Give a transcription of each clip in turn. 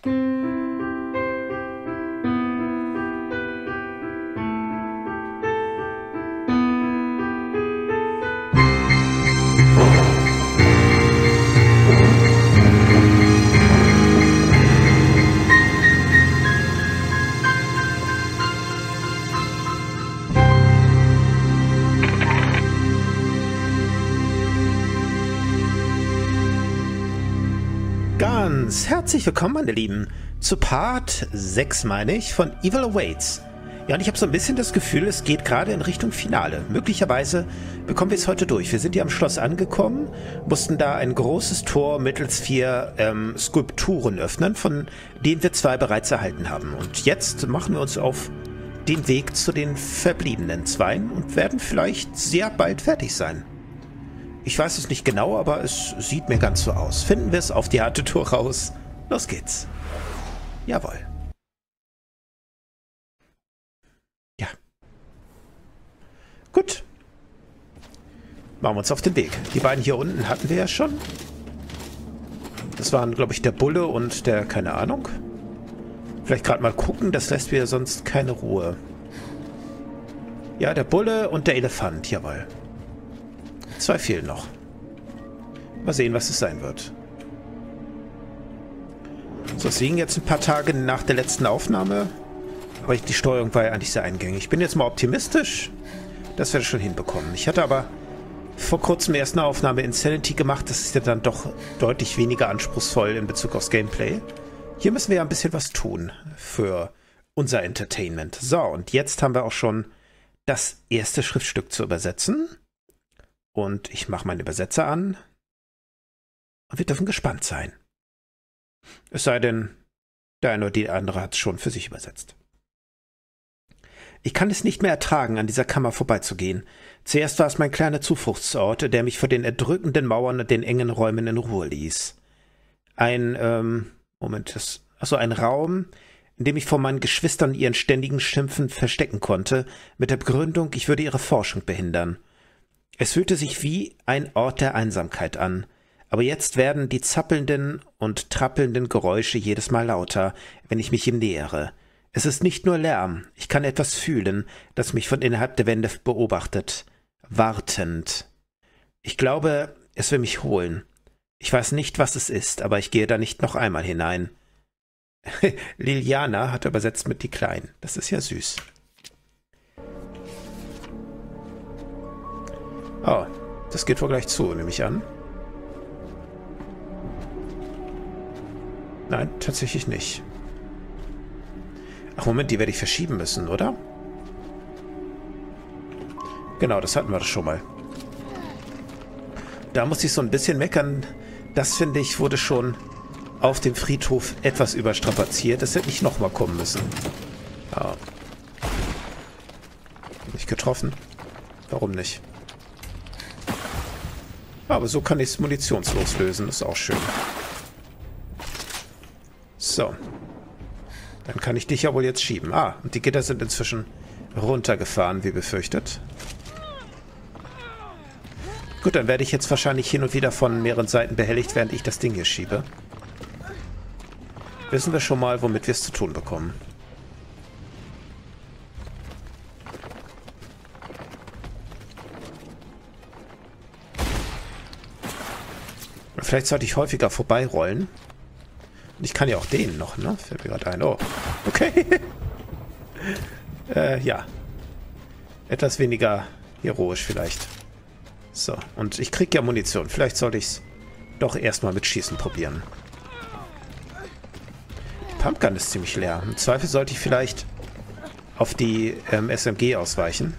Ganz herzlich willkommen, meine Lieben, zu Part 6, meine ich, von Evil Awaits. Ja, und ich habe so ein bisschen das Gefühl, es geht gerade in Richtung Finale. Möglicherweise bekommen wir es heute durch. Wir sind hier am Schloss angekommen, mussten da ein großes Tor mittels 4 Skulpturen öffnen, von denen wir 2 bereits erhalten haben. Und jetzt machen wir uns auf den Weg zu den verbliebenen 2 und werden vielleicht sehr bald fertig sein. Ich weiß es nicht genau, aber es sieht mir ganz so aus. Finden wir es auf die harte Tour raus. Los geht's. Jawohl. Ja. Gut. Machen wir uns auf den Weg. Die beiden hier unten hatten wir ja schon. Das waren, glaube ich, der Bulle und der, keine Ahnung. Vielleicht gerade mal gucken, das lässt mir sonst keine Ruhe. Ja, der Bulle und der Elefant, jawohl. 2 fehlen noch. Mal sehen, was es sein wird. So, es liegen jetzt ein paar Tage nach der letzten Aufnahme. Aber die Steuerung war ja eigentlich sehr eingängig. Ich bin jetzt mal optimistisch, dass wir das schon hinbekommen. Ich hatte aber vor kurzem erst eine Aufnahme Insanity gemacht. Das ist ja dann doch deutlich weniger anspruchsvoll in Bezug aufs Gameplay. Hier müssen wir ja ein bisschen was tun für unser Entertainment. So, und jetzt haben wir auch schon das erste Schriftstück zu übersetzen. Und ich mache meinen Übersetzer an. Und wir dürfen gespannt sein. Es sei denn, der eine oder die andere hat es schon für sich übersetzt. Ich kann es nicht mehr ertragen, an dieser Kammer vorbeizugehen. Zuerst war es mein kleiner Zufluchtsort, der mich vor den erdrückenden Mauern und den engen Räumen in Ruhe ließ. Ein Raum, in dem ich vor meinen Geschwistern und ihren ständigen Schimpfen verstecken konnte, mit der Begründung, ich würde ihre Forschung behindern. Es fühlte sich wie ein Ort der Einsamkeit an, aber jetzt werden die zappelnden und trappelnden Geräusche jedes Mal lauter, wenn ich mich ihm nähere. Es ist nicht nur Lärm, ich kann etwas fühlen, das mich von innerhalb der Wände beobachtet, wartend. Ich glaube, es will mich holen. Ich weiß nicht, was es ist, aber ich gehe da nicht noch einmal hinein. Liliana hat übersetzt mit die Kleinen. Das ist ja süß. Oh, das geht wohl gleich zu, nehme ich an. Nein, tatsächlich nicht. Ach, Moment, die werde ich verschieben müssen, oder? Genau, das hatten wir doch schon mal. Da muss ich so ein bisschen meckern. Das, finde ich, wurde schon auf dem Friedhof etwas überstrapaziert. Das hätte nicht nochmal kommen müssen. Ja. Nicht getroffen. Warum nicht? Aber so kann ich es munitionslos lösen. Das ist auch schön. So. Dann kann ich dich ja wohl jetzt schieben. Ah, und die Gitter sind inzwischen runtergefahren, wie befürchtet. Gut, dann werde ich jetzt wahrscheinlich hin und wieder von mehreren Seiten behelligt, während ich das Ding hier schiebe. Wissen wir schon mal, womit wir es zu tun bekommen. Vielleicht sollte ich häufiger vorbeirollen. Und ich kann ja auch den noch, ne? Fällt mir gerade ein. Oh, okay. Ja. Etwas weniger heroisch vielleicht. So, und ich kriege ja Munition. Vielleicht sollte ich es doch erstmal mit Schießen probieren. Die Pumpgun ist ziemlich leer. Im Zweifel sollte ich vielleicht auf die SMG ausweichen.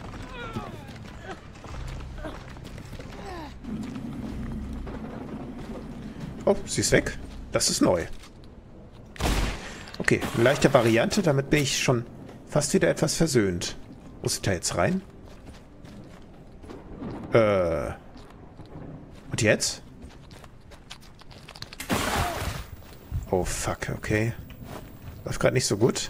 Oh, sie ist weg. Das ist neu. Okay, eine leichte Variante. Damit bin ich schon fast wieder etwas versöhnt. Muss ich da jetzt rein? Und jetzt? Oh, fuck, okay. Läuft gerade nicht so gut.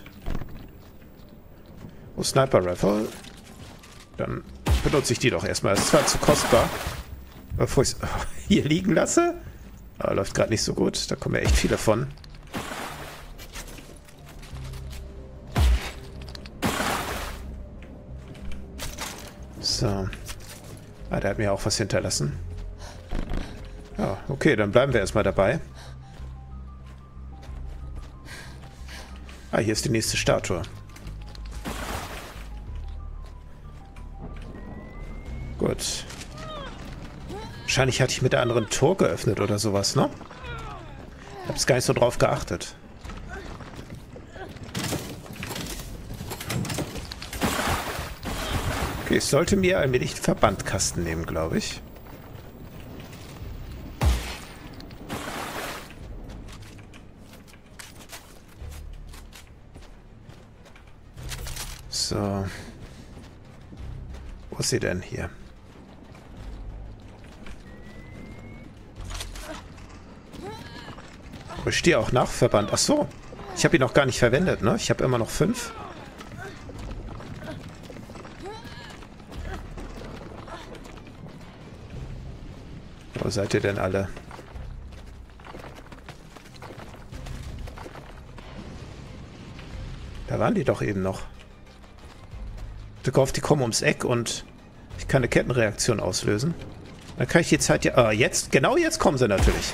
Oh, Sniper Rifle. Dann benutze ich die doch erstmal. Das ist zwar zu kostbar. Bevor ich es hier liegen lasse. Aber läuft gerade nicht so gut. Da kommen ja echt viele von. So. Ah, der hat mir auch was hinterlassen. Ja, okay, dann bleiben wir erstmal dabei. Ah, hier ist die nächste Statue. Gut. Wahrscheinlich hatte ich mit der anderen Tor geöffnet oder sowas, ne? Ich hab's gar nicht so drauf geachtet. Okay, ich sollte mir allmählich den Verbandkasten nehmen, glaube ich. So. Wo ist sie denn hier? Oh, ich stehe auch nach Verband. Ach so. Ich habe ihn noch gar nicht verwendet, ne? Ich habe immer noch 5. Wo seid ihr denn alle? Da waren die doch eben noch. Ich hoffe, die kommen ums Eck und ich kann eine Kettenreaktion auslösen. Dann kann ich die Zeit ja... Ah, jetzt, genau jetzt kommen sie natürlich.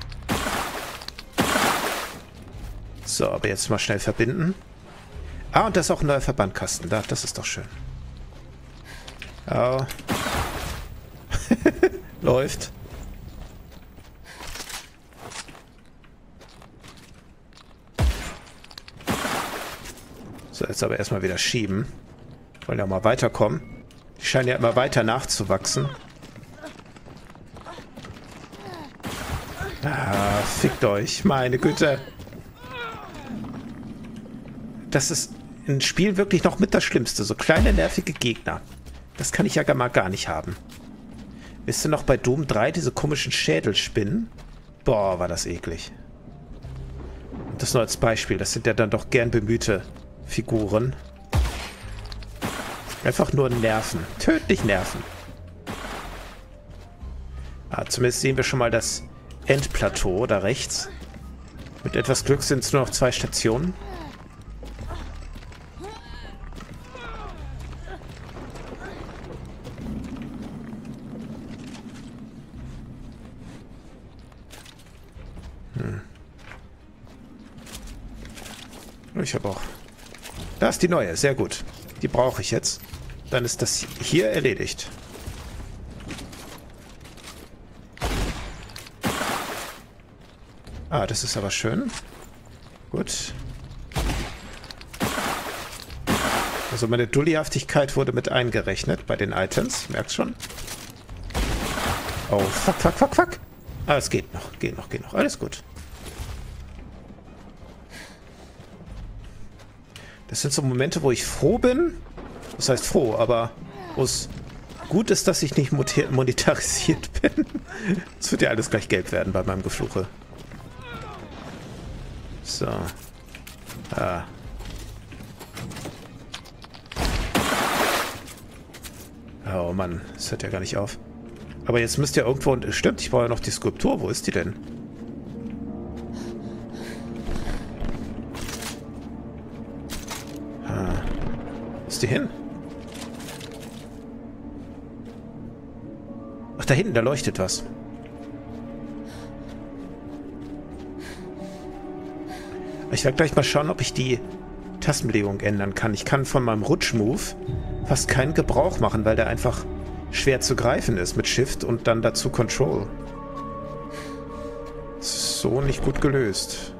So, aber jetzt mal schnell verbinden. Ah, und da ist auch ein neuer Verbandkasten. Da, das ist doch schön. Oh. Läuft. So, jetzt aber erstmal wieder schieben. Wollen ja mal weiterkommen. Die scheinen ja immer weiter nachzuwachsen. Ah, fickt euch. Meine Güte. Das ist ein Spiel wirklich noch mit das Schlimmste. So kleine, nervige Gegner. Das kann ich ja mal gar nicht haben. Wisst ihr noch bei Doom 3 diese komischen Schädelspinnen? Boah, war das eklig. Und das nur als Beispiel. Das sind ja dann doch gern bemühte Figuren. Einfach nur nerven. Tödlich nerven. Ah, zumindest sehen wir schon mal das Endplateau da rechts. Mit etwas Glück sind es nur noch 2 Stationen. Ich habe auch... Da ist die neue, sehr gut. Die brauche ich jetzt. Dann ist das hier erledigt. Ah, das ist aber schön. Gut. Also meine Dullihaftigkeit wurde mit eingerechnet bei den Items. Merkt's schon? Oh, fuck, fuck, fuck, fuck. Ah, es geht noch, geht noch, geht noch. Alles gut. Das sind so Momente, wo ich froh bin. Das heißt froh, aber wo es gut ist, dass ich nicht monetarisiert bin. Es wird ja alles gleich gelb werden bei meinem Gefluche. So. Ah. Oh Mann, das hört ja gar nicht auf. Aber jetzt müsst ihr irgendwo... Stimmt, ich brauche ja noch die Skulptur. Wo ist die denn? Wo ist die hin? Ach, da hinten, da leuchtet was. Ich werde gleich mal schauen, ob ich die Tastenbelegung ändern kann. Ich kann von meinem Rutschmove fast keinen Gebrauch machen, weil der einfach schwer zu greifen ist mit Shift und dann dazu Control. So nicht gut gelöst.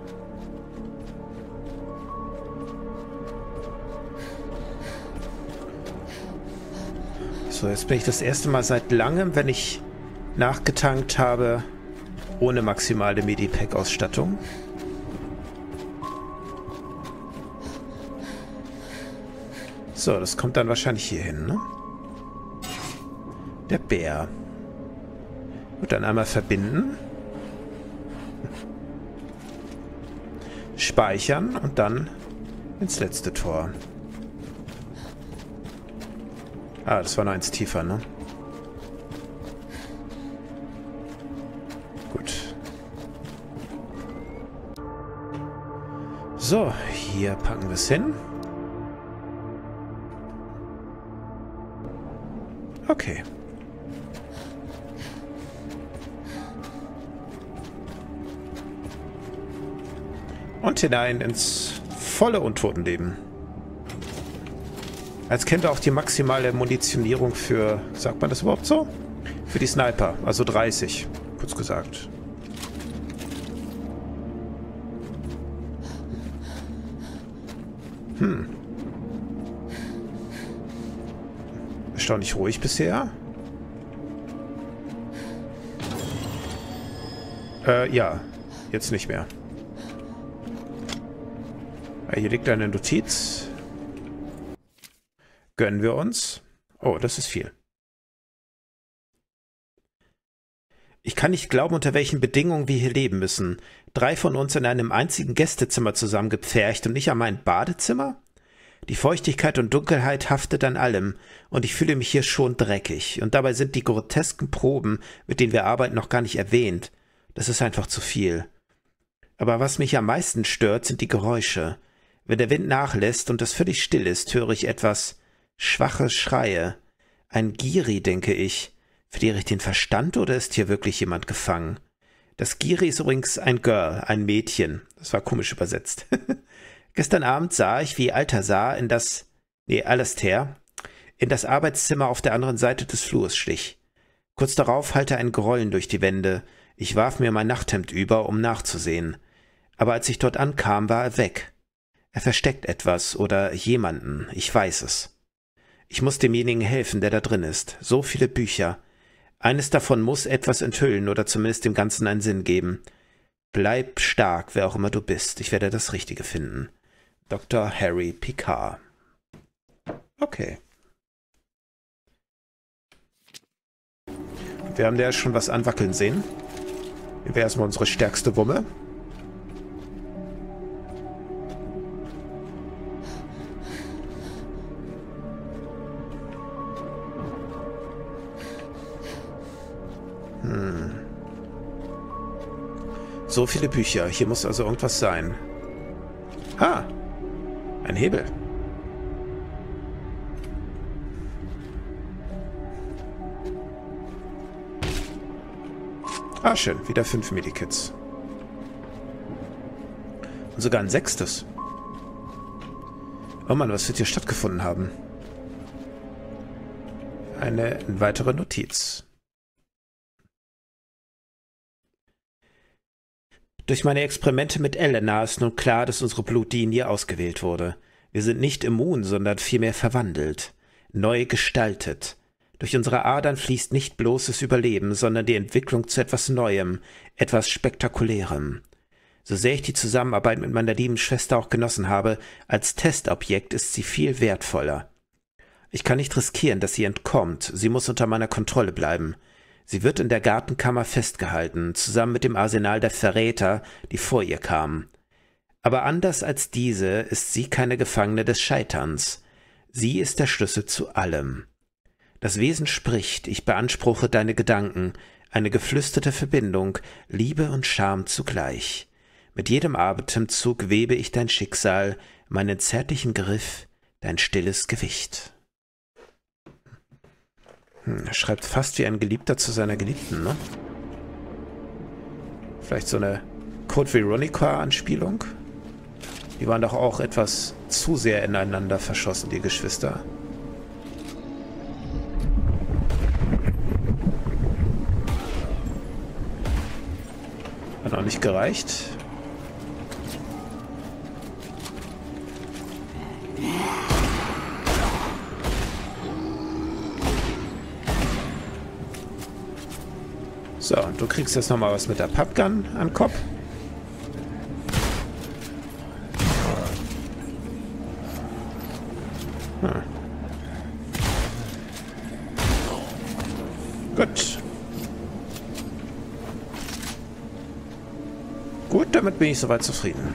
So, jetzt bin ich das erste Mal seit langem, wenn ich nachgetankt habe, ohne maximale Medipack-Ausstattung. So, das kommt dann wahrscheinlich hier hin, ne? Der Bär. Und dann einmal verbinden. Speichern und dann ins letzte Tor. Ah, das war noch eins tiefer, ne? Gut. So, hier packen wir es hin. Okay. Und hinein ins volle Untotenleben. Als kennt er auch die maximale Munitionierung für, sagt man das überhaupt so? Für die Sniper, also 30, kurz gesagt. Erstaunlich ruhig bisher. Ja, jetzt nicht mehr. Hier liegt eine Notiz. Gönnen wir uns. Oh, das ist viel. Ich kann nicht glauben, unter welchen Bedingungen wir hier leben müssen. 3 von uns in einem einzigen Gästezimmer zusammengepfercht und nicht an mein Badezimmer? Die Feuchtigkeit und Dunkelheit haftet an allem, und ich fühle mich hier schon dreckig. Und dabei sind die grotesken Proben, mit denen wir arbeiten, noch gar nicht erwähnt. Das ist einfach zu viel. Aber was mich am meisten stört, sind die Geräusche. Wenn der Wind nachlässt und es völlig still ist, höre ich etwas schwache Schreie. Ein Giri, denke ich. Verliere ich den Verstand oder ist hier wirklich jemand gefangen? Das Giri ist übrigens ein Girl, ein Mädchen. Das war komisch übersetzt. Gestern Abend sah ich, wie Alastair in das Arbeitszimmer auf der anderen Seite des Flurs schlich. Kurz darauf hallte ein Grollen durch die Wände. Ich warf mir mein Nachthemd über, um nachzusehen. Aber als ich dort ankam, war er weg. Er versteckt etwas oder jemanden, ich weiß es. Ich muss demjenigen helfen, der da drin ist. So viele Bücher. Eines davon muss etwas enthüllen oder zumindest dem Ganzen einen Sinn geben. Bleib stark, wer auch immer du bist. Ich werde das Richtige finden. Dr. Harry Picard. Okay. Wir haben da schon was anwackeln sehen. Hier wäre erstmal unsere stärkste Wumme. So viele Bücher. Hier muss also irgendwas sein. Ah, ein Hebel. Ah, schön. Wieder 5 Medikits. Und sogar ein 6. Oh Mann, was wird hier stattgefunden haben? Eine weitere Notiz. Durch meine Experimente mit Elena ist nun klar, dass unsere Blutlinie ausgewählt wurde. Wir sind nicht immun, sondern vielmehr verwandelt, neu gestaltet. Durch unsere Adern fließt nicht bloßes Überleben, sondern die Entwicklung zu etwas Neuem, etwas Spektakulärem. So sehr ich die Zusammenarbeit mit meiner lieben Schwester auch genossen habe, als Testobjekt ist sie viel wertvoller. Ich kann nicht riskieren, dass sie entkommt, sie muss unter meiner Kontrolle bleiben. Sie wird in der Gartenkammer festgehalten, zusammen mit dem Arsenal der Verräter, die vor ihr kamen. Aber anders als diese ist sie keine Gefangene des Scheiterns. Sie ist der Schlüssel zu allem. Das Wesen spricht, ich beanspruche deine Gedanken, eine geflüsterte Verbindung, Liebe und Scham zugleich. Mit jedem Atemzug webe ich dein Schicksal, meinen zärtlichen Griff, dein stilles Gewicht. Er schreibt fast wie ein Geliebter zu seiner Geliebten, ne? Vielleicht so eine Code Veronica-Anspielung? Die waren doch auch etwas zu sehr ineinander verschossen, die Geschwister. Hat noch nicht gereicht. So, und du kriegst jetzt nochmal was mit der Pumpgun an den Kopf. Gut. Gut, damit bin ich soweit zufrieden.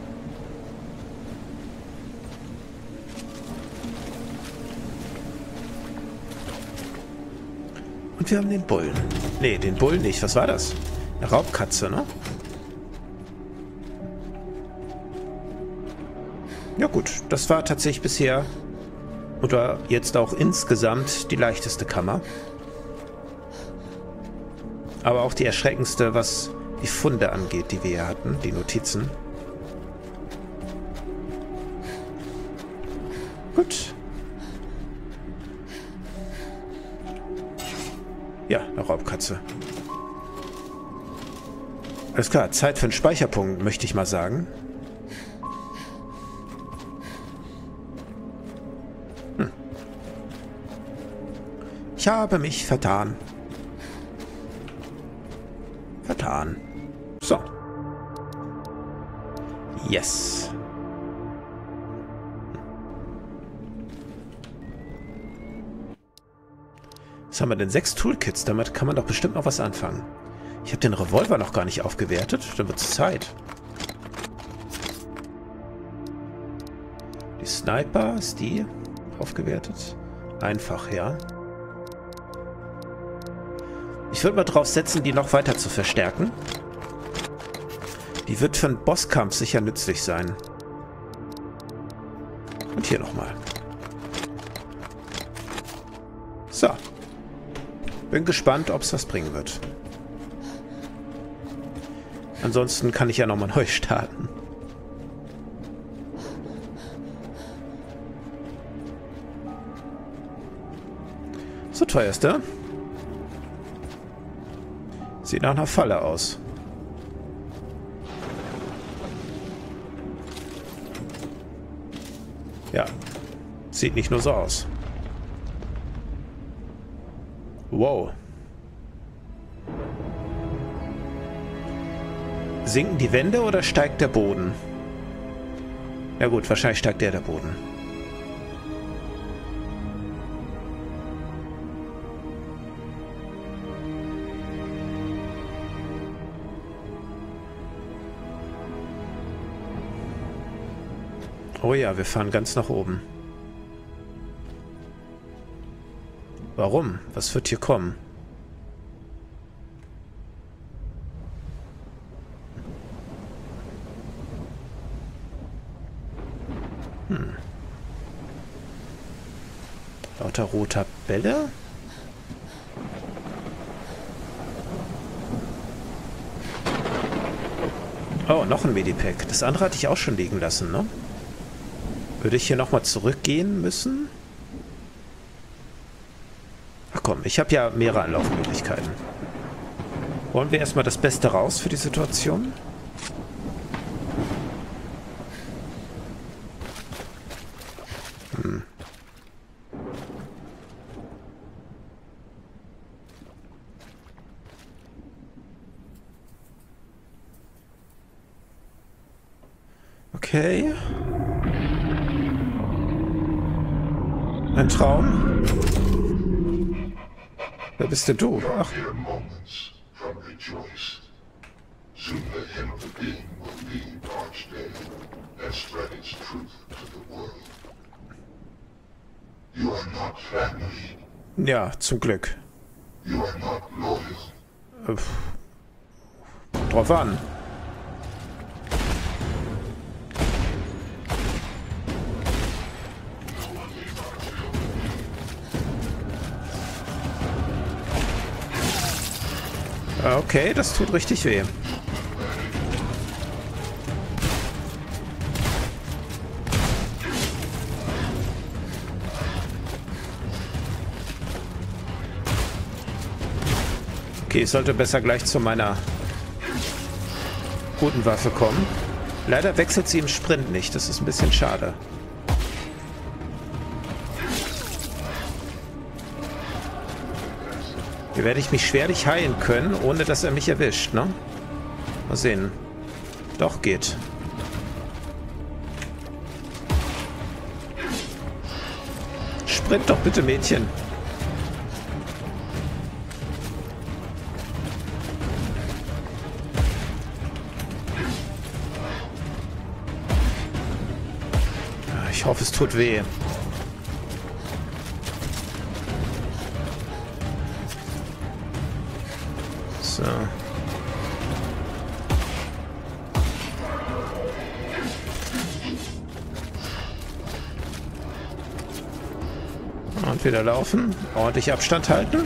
Und wir haben den Bullen. Nee, den Bullen nicht. Was war das? Eine Raubkatze, ne? Ja gut, das war tatsächlich bisher Oder jetzt auch insgesamt die leichteste Kammer. Aber auch die erschreckendste, was die Funde angeht, die wir hier hatten, die Notizen. Gut. Ja, eine Raubkatze. Alles klar, Zeit für einen Speicherpunkt, möchte ich mal sagen. Ich habe mich vertan. Vertan. So. Yes. Was haben wir denn? 6 Toolkits. Damit kann man doch bestimmt noch was anfangen. Ich habe den Revolver noch gar nicht aufgewertet. Dann wird es Zeit. Die Sniper, ist die aufgewertet? Einfach, ja. Ich würde mal drauf setzen, die noch weiter zu verstärken. Die wird für einen Bosskampf sicher nützlich sein. Und hier nochmal. So. Bin gespannt, ob es was bringen wird. Ansonsten kann ich ja nochmal neu starten. So, teuerste. Sieht nach einer Falle aus. Ja. Sieht nicht nur so aus. Wow. Sinken die Wände oder steigt der Boden? Ja gut, wahrscheinlich steigt der Boden. Oh ja, wir fahren ganz nach oben. Warum? Was wird hier kommen? Lauter roter Bälle? Oh, noch ein Medipack. Das andere hatte ich auch schon liegen lassen, ne? Würde ich hier nochmal zurückgehen müssen? Ach komm, ich habe ja mehrere Anlaufmöglichkeiten. Wollen wir erstmal das Beste raus für die Situation? Okay. Ein Traum? Wer bist denn du? Ach. Ja, zum Glück. Drauf an. Okay, das tut richtig weh. Okay, ich sollte besser gleich zu meiner guten Waffe kommen. Leider wechselt sie im Sprint nicht. Das ist ein bisschen schade. Hier werde ich mich schwerlich heilen können, ohne dass er mich erwischt, ne? Mal sehen. Doch, geht. Sprint doch bitte, Mädchen. Ich hoffe, es tut weh. So. Und wieder laufen. Ordentlich Abstand halten.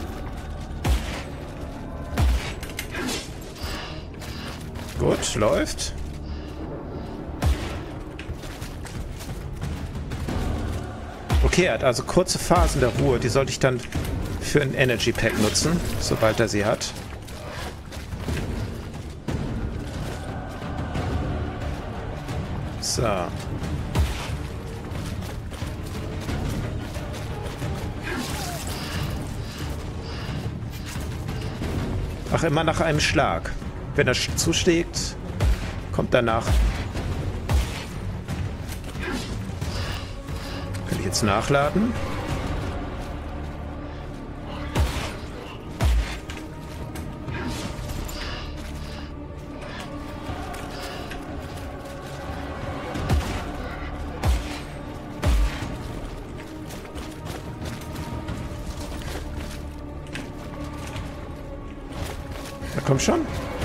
Gut, läuft. Okay, er hat also kurze Phasen der Ruhe. Die sollte ich dann für ein Energy Pack nutzen, sobald er sie hat. So. Ach, immer nach einem Schlag. Wenn er zuschlägt, kommt danach. Kann ich jetzt nachladen? Na komm schon.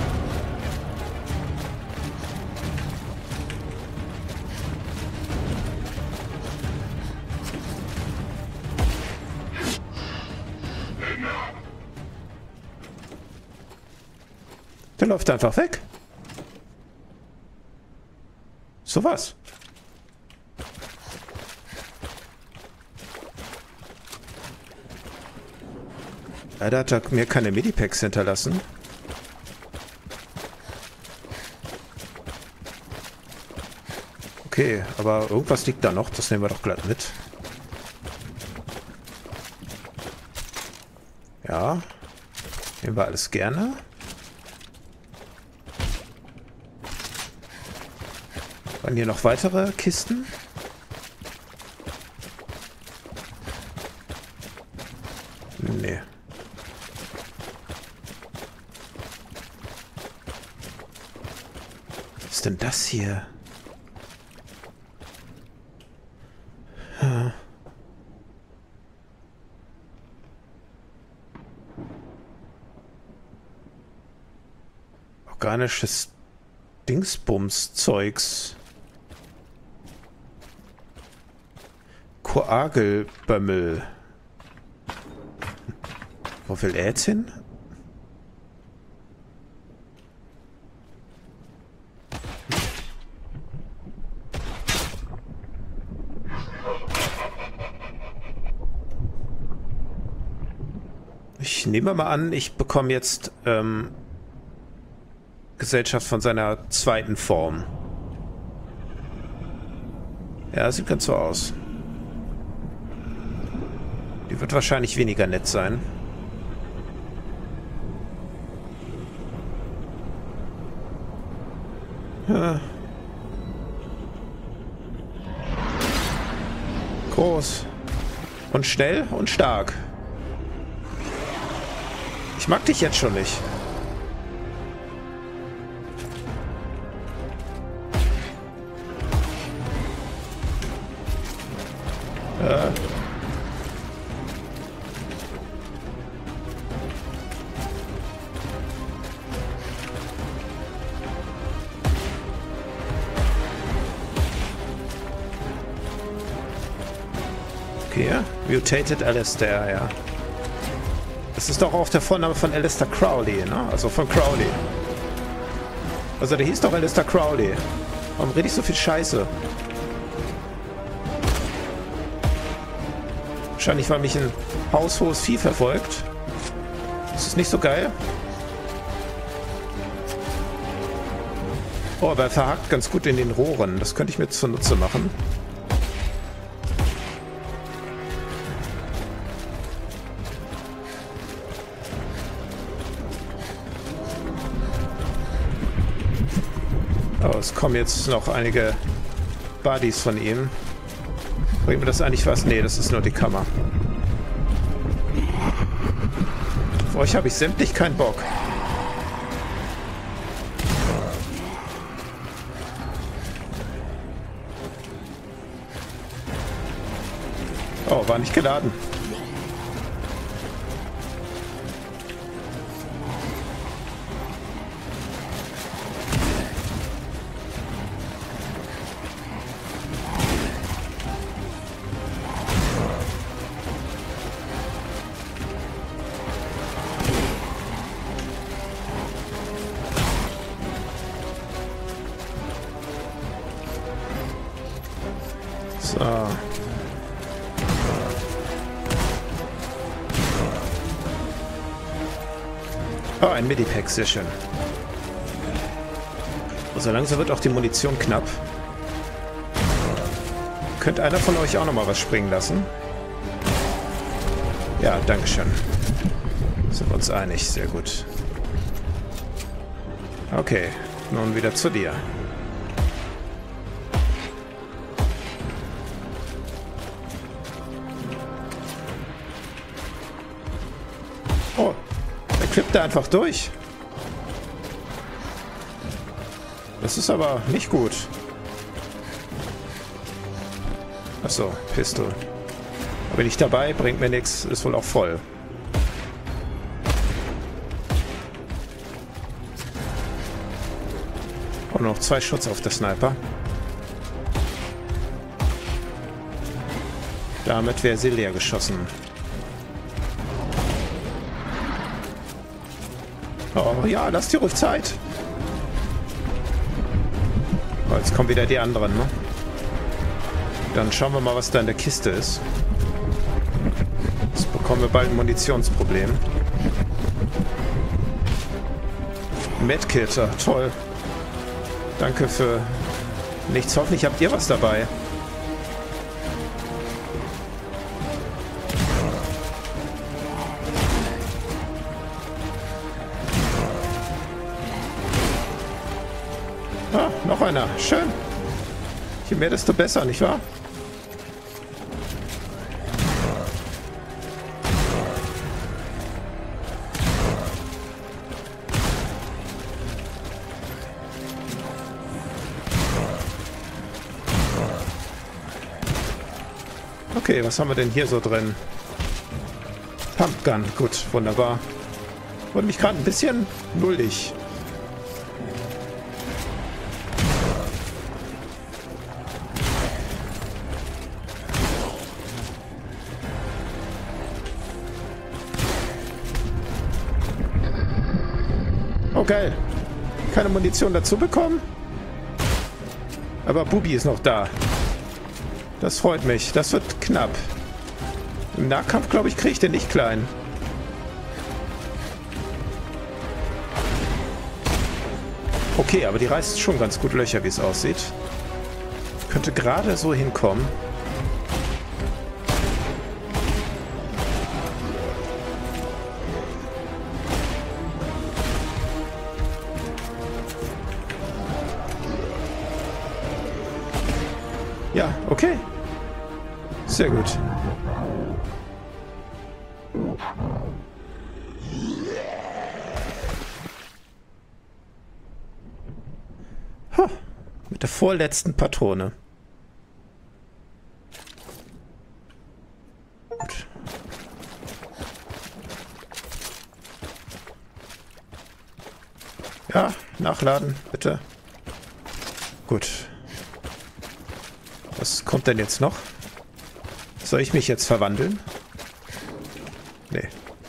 Der läuft einfach weg. So was. Leider hat er mir keine Medipacks hinterlassen. Okay, aber irgendwas liegt da noch. Das nehmen wir doch glatt mit. Ja. Nehmen wir alles gerne. Waren hier noch weitere Kisten? Nee. Was ist denn das hier? Organisches Dingsbums-Zeugs. Koagelbömmel. Wo will er jetzt hin? Ich nehme mal an, ich bekomme jetzt Gesellschaft von seiner zweiten Form. Ja, sieht ganz so aus. Die wird wahrscheinlich weniger nett sein. Ja. Groß. Und schnell und stark. Ich mag dich jetzt schon nicht. Okay, Mutated Alistair, ja. Das ist doch auch der Vorname von Alistair Crowley, ne? Also von Crowley. Also der hieß doch Alistair Crowley. Warum rede ich so viel Scheiße? Wahrscheinlich, weil mich ein haushohes Vieh verfolgt. Das ist nicht so geil. Oh, aber er verhakt ganz gut in den Rohren. Das könnte ich mir zunutze machen. Oh, es kommen jetzt noch einige Buddies von ihm. Bringt mir das eigentlich was? Nee, das ist nur die Kammer. Auf euch habe ich sämtlich keinen Bock. Oh, war nicht geladen. So. Oh, ein Medipack, sehr schön. So langsam wird auch die Munition knapp. Könnte einer von euch auch nochmal was springen lassen? Ja, dankeschön. Sind wir uns einig, sehr gut. Okay, nun wieder zu dir. Oh, er klippt da einfach durch. Das ist aber nicht gut. Achso, Pistol. Bin ich dabei, bringt mir nichts, ist wohl auch voll. Und noch 2 Schutz auf der Sniper. Damit wäre sie leer geschossen. Oh ja, lass dir ruhig Zeit. Oh, jetzt kommen wieder die anderen, ne? Dann schauen wir mal, was da in der Kiste ist. Jetzt bekommen wir bald ein Munitionsproblem. Medkit, toll. Danke für nichts. Hoffentlich habt ihr was dabei. Ah, noch einer. Schön. Je mehr, desto besser, nicht wahr? Okay, was haben wir denn hier so drin? Pumpgun, gut, wunderbar. Und mich gerade ein bisschen nullig. Oh, geil. Keine Munition dazu bekommen. Aber Bubi ist noch da. Das freut mich. Das wird knapp. Im Nahkampf, glaube ich, kriege ich den nicht klein. Okay, aber die reißt schon ganz gut Löcher, wie es aussieht. Könnte gerade so hinkommen. Ja, okay. Sehr gut. Ha, mit der vorletzten Patrone. Gut. Ja, nachladen, bitte. Gut. Was kommt denn jetzt noch? Soll ich mich jetzt verwandeln? Nee.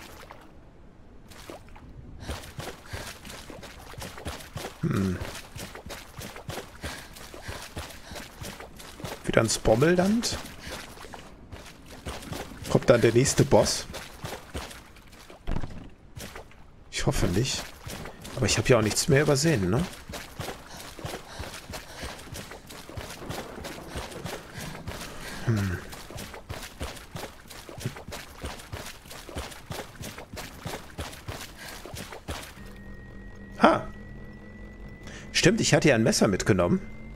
Wieder ein Spommelland? Kommt dann der nächste Boss? Ich hoffe nicht. Aber ich habe ja auch nichts mehr übersehen, ne? Ah. Stimmt, ich hatte ja ein Messer mitgenommen.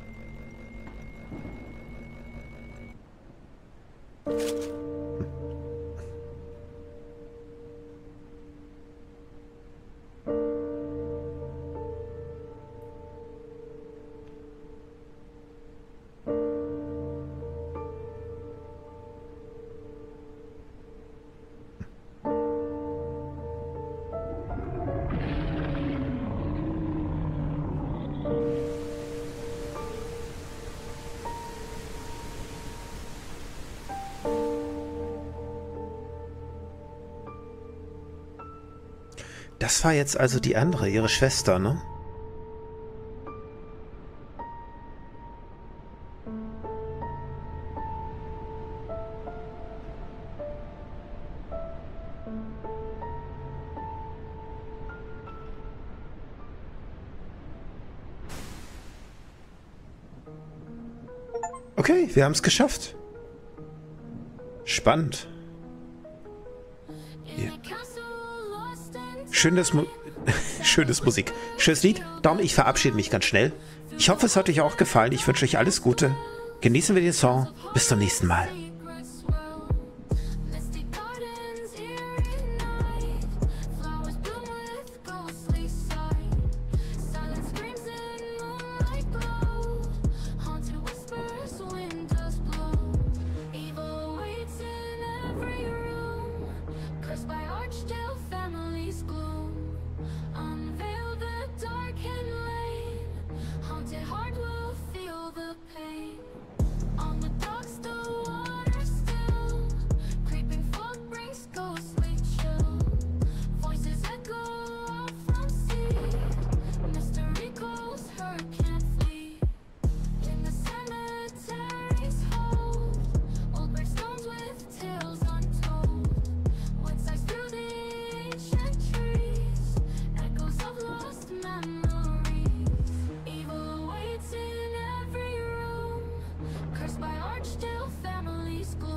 Das war jetzt also die andere, ihre Schwester, ne? Okay, wir haben es geschafft. Spannend. Hier. Schönes Musik. Schönes Lied. Darum, ich verabschiede mich ganz schnell. Ich hoffe, es hat euch auch gefallen. Ich wünsche euch alles Gute. Genießen wir den Song. Bis zum nächsten Mal. Cursed by Archdale family school.